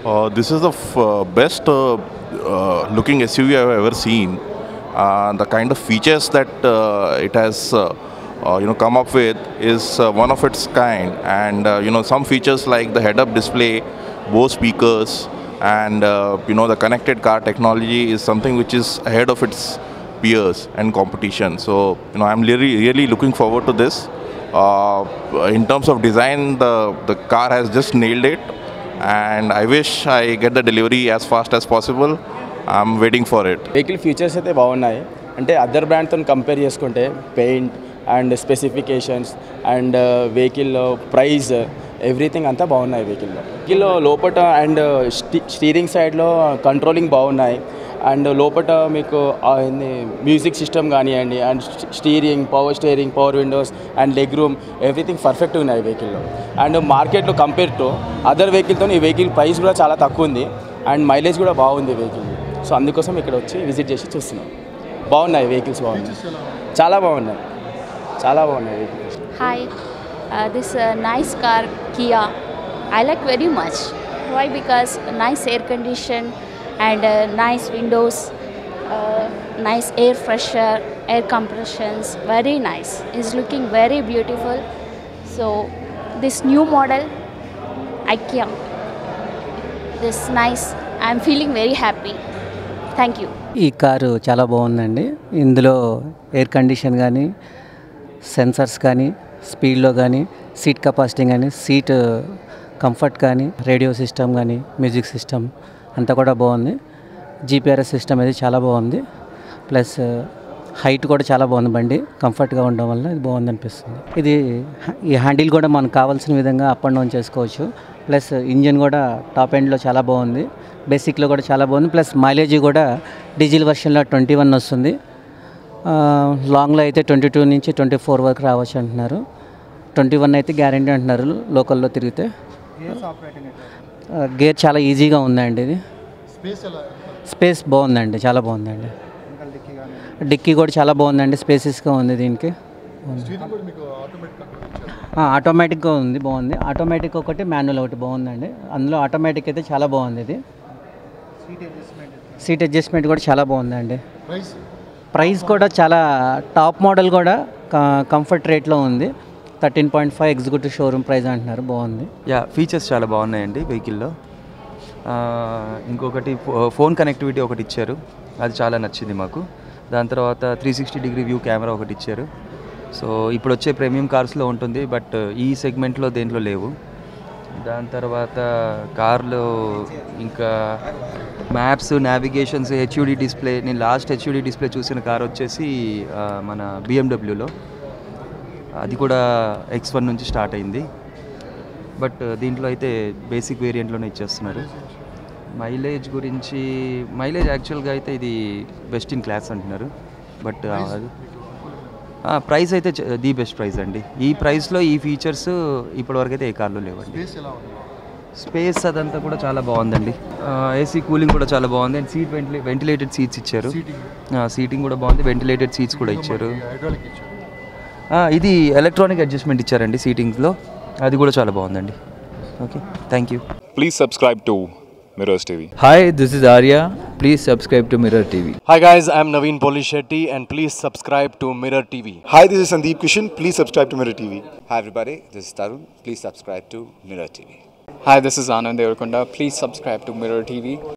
This is the best looking SUV I've ever seen. The kind of features that it has come up with is one of its kind. And some features like the head-up display, Bose speakers, and the connected car technology is something which is ahead of its peers and competition. So I'm really looking forward to this. In terms of design, the car has just nailed it, and I wish I get the delivery as fast as possible. I'm waiting for it. Vehicle features అయితే బాగున్నాయి. అంటే other బ్రాండ్తో compare చేసుకుంటే paint and specifications and vehicle price everything అంతా బాగున్నాయి. వెహికల్లో లోపల and steering సైడ్లో కంట్రోలింగ్ బాగున్నాయి. అండ్ లోపల మీకు మ్యూజిక్ సిస్టమ్ కానివ్వండి, and steering, power windows and leg room everything పర్ఫెక్ట్గా ఉన్నాయి వెహికల్లో. అండ్ మార్కెట్లో కంపేర్ టు అదర్ వెహికల్తో ఈ వెహికల్ ప్రైస్ కూడా చాలా తక్కువ ఉంది అండ్ మైలేజ్ కూడా బాగుంది వెహికల్. సో అందుకోసం ఇక్కడ వచ్చి విజిట్ చేసి చూస్తున్నాం. బాగున్నాయి వెహికల్స్, బాగున్నాయి, చాలా బాగున్నాయి, చాలా బాగున్నాయి vehicles. Hi, this nice car Kia. I like very much. Why? Because nice air condition and nice windows, nice air fresher, air compressions. Very nice. It's looking very beautiful. So this new model, Kia. This nice. I'm feeling very happy. Thank you. ఈ car చాలా బాగుందండి. ఇందులో air condition కానీ, sensors కానీ, స్పీడ్లో కానీ, seat capacity కానీ, seat comfort కానీ, రేడియో సిస్టమ్ కానీ, మ్యూజిక్ సిస్టమ్ అంతా కూడా బాగుంది. జీపీఆర్ఎస్ సిస్టమ్ అయితే చాలా బాగుంది. ప్లస్ హైట్ కూడా చాలా బాగుంది. బండి కంఫర్ట్గా ఉండడం వల్ల ఇది బాగుంది అనిపిస్తుంది. ఈ హ్యాండిల్ కూడా మనకు కావాల్సిన విధంగా అప్ అండ్ డౌన్ చేసుకోవచ్చు. ప్లస్ ఇంజిన్ కూడా టాప్ ఎండ్లో చాలా బాగుంది. బేసిక్లో కూడా చాలా బాగుంది. ప్లస్ మైలేజ్ కూడా డీజిల్ వర్షన్లో 21 వస్తుంది. లాంగ్లో అయితే 22 నుంచి 24 వరకు రావచ్చు అంటున్నారు. 21 అయితే గ్యారెంటీ అంటున్నారు లోకల్లో తిరిగితే. గేర్ చాలా ఈజీగా ఉందండి. ఇది స్పేస్ బాగుందండి, చాలా బాగుందండి. డిక్కీ కూడా చాలా బాగుందండి, స్పేసెస్గా ఉంది. దీనికి ఆటోమేటిక్గా ఉంది, బాగుంది. ఆటోమేటిక్ ఒకటి, మాన్యువల్ ఒకటి బాగుందండి. అందులో ఆటోమేటిక్ అయితే చాలా బాగుంది. ఇది సీట్ అడ్జస్ట్మెంట్ కూడా చాలా బాగుందండి. ప్రైస్ కూడా చాలా టాప్ మోడల్ కూడా కంఫర్ట్ రేట్లో ఉంది. 13.5 ఎగ్జిక్యూటివ్ షోరూమ్ ప్రైస్ అంటున్నారు. బాగుంది. ఫీచర్స్ చాలా బాగున్నాయండి వెహికల్లో. ఇంకొకటి ఫోన్ కనెక్టివిటీ ఒకటి ఇచ్చారు, అది చాలా నచ్చింది మాకు. దాని తర్వాత 360 వ్యూ కెమెరా ఒకటి ఇచ్చారు. సో ఇప్పుడు వచ్చే ప్రీమియం కార్స్లో ఉంటుంది, బట్ ఈ సెగ్మెంట్లో దేంట్లో లేవు. దాని తర్వాత కార్లో ఇంకా మ్యాప్స్, నావిగేషన్స్, హెచ్యూడి డిస్ప్లే. నేను లాస్ట్ హెచ్యూడి డిస్ప్లే చూసిన కార్ వచ్చేసి మన బిఎండబ్ల్యూలో, అది కూడా X1 నుంచి స్టార్ట్ అయింది. బట్ దీంట్లో అయితే బేసిక్ వేరియంట్లోనే ఇచ్చేస్తున్నారు. మైలేజ్ యాక్చువల్గా అయితే ఇది బెస్ట్ ఇన్ క్లాస్ అంటున్నారు. బట్ ప్రైస్ అయితే ది బెస్ట్ ప్రైస్ అండి. ఈ ప్రైస్లో ఈ ఫీచర్స్ ఇప్పటివరకు అయితే ఏ కార్లో లేవండి. స్పేస్ అదంతా కూడా చాలా బాగుందండి. ఏసీ కూలింగ్ కూడా చాలా బాగుంది. అండ్ సీట్ వెంటిలేటెడ్ సీట్స్ ఇచ్చారు. సీటింగ్ కూడా బాగుంది, వెంటిలేటెడ్ సీట్స్ కూడా ఇచ్చారు. ఇది ఎలక్ట్రానిక్ అడ్జస్ట్మెంట్ ఇచ్చారండి సీటింగ్స్లో, అది కూడా చాలా బాగుందండి. Okay, thank you. Please subscribe to Mirrors TV. Hi, this is Arya. Please subscribe to Mirror TV. Hi guys, I'm Naveen Polishetty and please subscribe to Mirror TV. Hi, this is Sandeep Kishan. Please subscribe to Mirror TV. Hi everybody, this is Tarun. Please subscribe to Mirror TV. Hi, this is Anand Devarakonda. Please subscribe to Mirror TV.